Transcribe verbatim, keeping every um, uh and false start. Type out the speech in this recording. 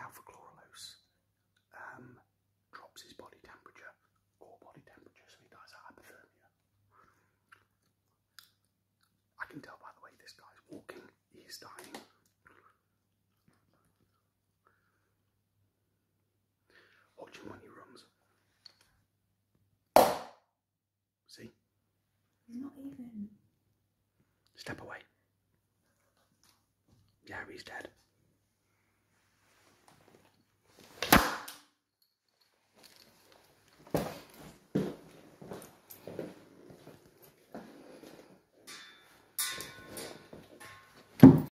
alpha chlorulose um, drops his body temperature, core body temperature, so he dies of hypothermia. I can tell by the way this guy's walking, he's dying. Watch him when he runs. See? He's not even. Step away. Yeah, he's dead.